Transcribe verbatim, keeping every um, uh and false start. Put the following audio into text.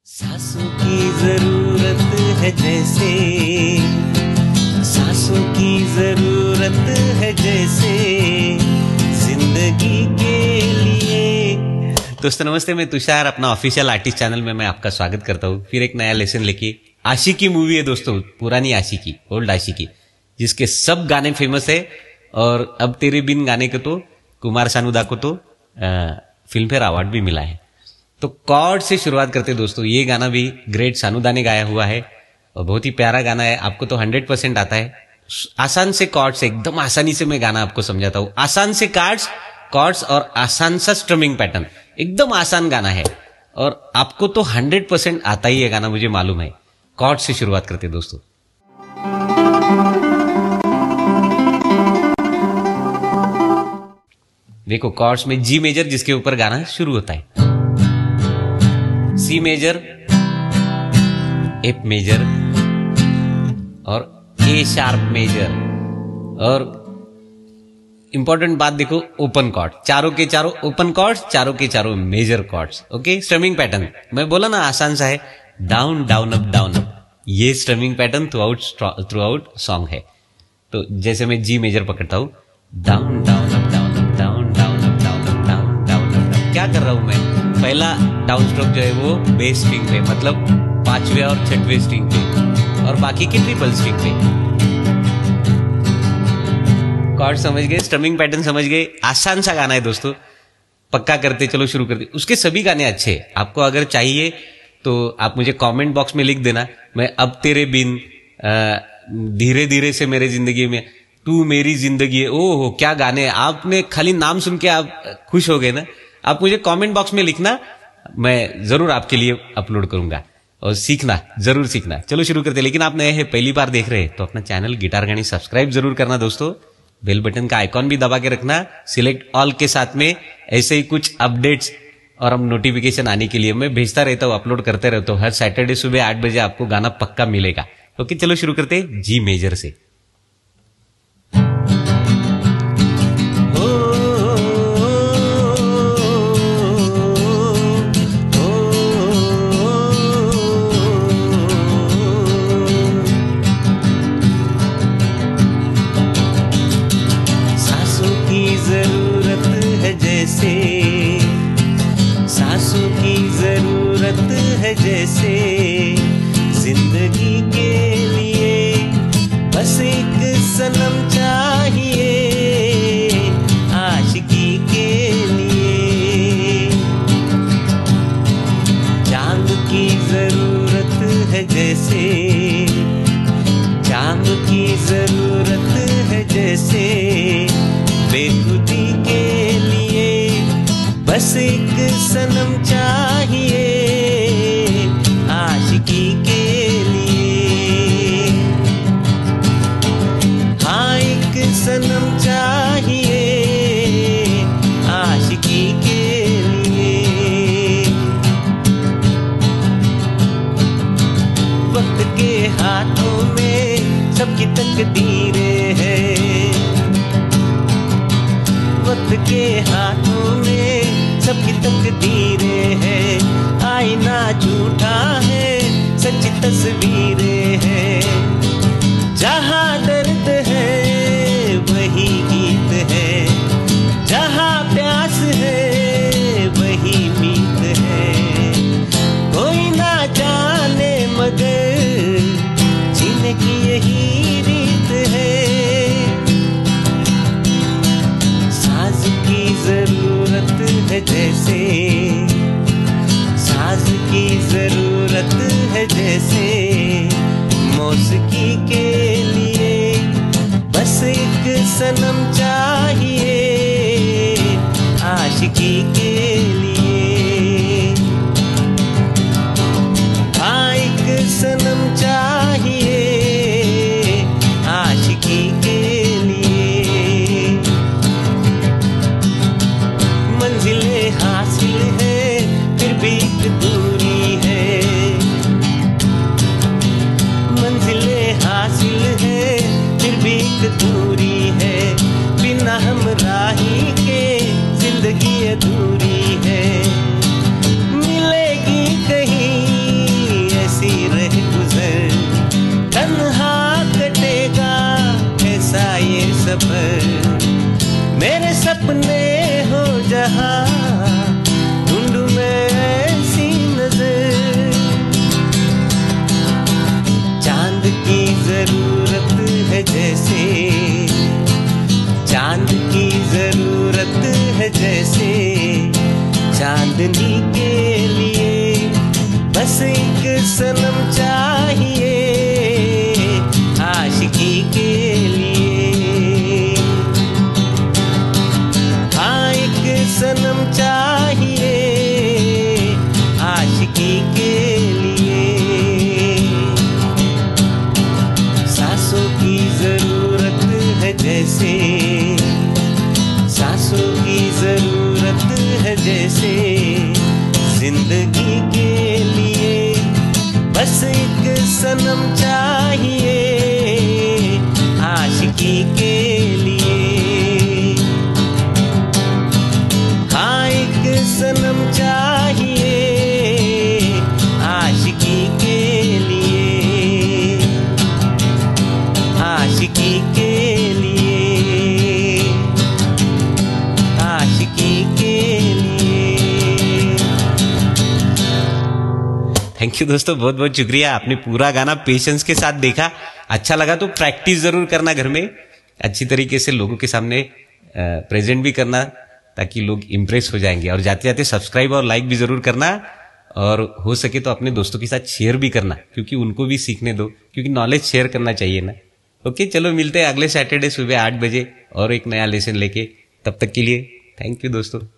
सांसों की जरूरत है जैसे, सांसों की जरूरत है जैसे जिंदगी के लिए। दोस्तों नमस्ते, मैं तुषार, अपना ऑफिशियल आर्टिस्ट चैनल में मैं आपका स्वागत करता हूँ फिर एक नया लेसन लेके। आशिकी मूवी है दोस्तों, पुरानी आशिकी, ओल्ड आशिकी, जिसके सब गाने फेमस है। और अब तेरे बिन गाने को तो कुमार सानू को तो फिल्म फेयर अवार्ड भी मिला है। तो कॉर्ड से शुरुआत करते हैं दोस्तों। ये गाना भी ग्रेट सानूदा ने गाया हुआ है और बहुत ही प्यारा गाना है। आपको तो हंड्रेड परसेंट आता है। आसान से कॉर्ड से, एकदम आसानी से मैं गाना आपको समझाता हूँ। आसान से कार्ड्स कॉर्ड्स और आसान सा स्ट्रमिंग पैटर्न, एकदम आसान गाना है और आपको तो हंड्रेड परसेंट आता ही है गाना, मुझे मालूम है। कॉर्ड से शुरुआत करते हैं दोस्तों। देखो कॉर्ड्स में जी मेजर, जिसके ऊपर गाना शुरू होता है, सी मेजर, एफ मेजर और ए शार्प मेजर। और इंपॉर्टेंट बात देखो, ओपन कॉर्ड, चारों के चारों ओपन कॉर्ड्स, चारों के चारों major chords. Okay, strumming pattern मैं बोला ना आसान सा है, down down up down up, ये strumming pattern throughout throughout song है। तो जैसे मैं जी मेजर पकड़ता हूं, down down up down up down down up down up down down up. क्या कर रहा हूं मैं? पहला डाउन स्ट्रोक जो है वो बेस स्ट्रिंग पे, मतलब पांचवे और छठवें स्ट्रिंग पे, और बाकी के ट्रिपल स्ट्रिंग पे। कॉर्ड समझ गए, स्ट्रमिंग पैटर्न समझ गए। आसान सा गाना है दोस्तों, पक्का करते चलो शुरू करते। उसके सभी गाने अच्छे, आपको अगर चाहिए तो आप मुझे कमेंट बॉक्स में लिख देना। मैं अब तेरे बिन, धीरे धीरे से मेरे जिंदगी में, तू मेरी जिंदगी है, ओह क्या गाने। आपने खाली नाम सुन के आप खुश हो गए ना। आप मुझे कमेंट बॉक्स में लिखना, मैं जरूर आपके लिए अपलोड करूंगा। और सीखना, जरूर सीखना। चलो शुरू करते। लेकिन आप नए हैं, पहली बार देख रहे हैं, तो अपना चैनल गिटार गानी सब्सक्राइब जरूर करना दोस्तों। बेल बटन का आइकॉन भी दबा के रखना, सिलेक्ट ऑल के साथ में। ऐसे ही कुछ अपडेट्स और हम नोटिफिकेशन आने के लिए मैं भेजता रहता हूँ, अपलोड करते रहता हूँ। हर सैटरडे सुबह आठ बजे आपको गाना पक्का मिलेगा। ओके चलो शुरू करते, जी मेजर से। सांसों की जरूरत है जैसे जिंदगी के लिए, बस एक सनम चाहिए आशिकी के लिए। चांद की जरूरत है जैसे, चांद की जरूरत है जैसे बेखुदी के लिए, बस एक सनम चाहिए आशिकी के लिए। हाँ एक सनम चाहिए आशिकी के लिए। वक्त के हाथों में सबकी तकदीरें हैं, वक्त के हाथों में सबकी तकदीरें हैं। आईना झूठा है, सच्ची तस्वीरें हैं। जहाँ दर्द है वही गीत है, जहाँ प्यास है वही मीत है। कोई ना जाने मगर जीने की यही रीत है। साज की जरूरत है जैसे, साज की जरूरत है जैसे मौसीकी के लिए, बस एक सनम चाहिए आशिकी के लिए। हाँ एक सनम चाहिए आशिकी के लिए। मंजिलें हासिल है फिर भी एक दूरी है, मंजिलें हासिल है फिर भी एक दूरी है। बिना के लिए। सांसों की जरूरत है जैसे, सांसों की जरूरत है जैसे, जिंदगी के लिए बस एक सनम चाहिए आशिकी के लिए। हाँ एक सनम चाहिए आशिकी के लिए, आशिकी के लिए, आशिकी के लिए। थैंक यू दोस्तों, बहुत बहुत शुक्रिया। आपने पूरा गाना पेशेंस के साथ देखा। अच्छा लगा तो प्रैक्टिस जरूर करना घर में, अच्छी तरीके से लोगों के सामने प्रेजेंट भी करना, ताकि लोग इम्प्रेस हो जाएंगे। और जाते जाते सब्सक्राइब और लाइक भी जरूर करना, और हो सके तो अपने दोस्तों के साथ शेयर भी करना, क्योंकि उनको भी सीखने दो, क्योंकि नॉलेज शेयर करना चाहिए ना। ओके, चलो मिलते हैं अगले सैटरडे सुबह आठ बजे और एक नया लेसन लेके। तब तक के लिए थैंक यू दोस्तों।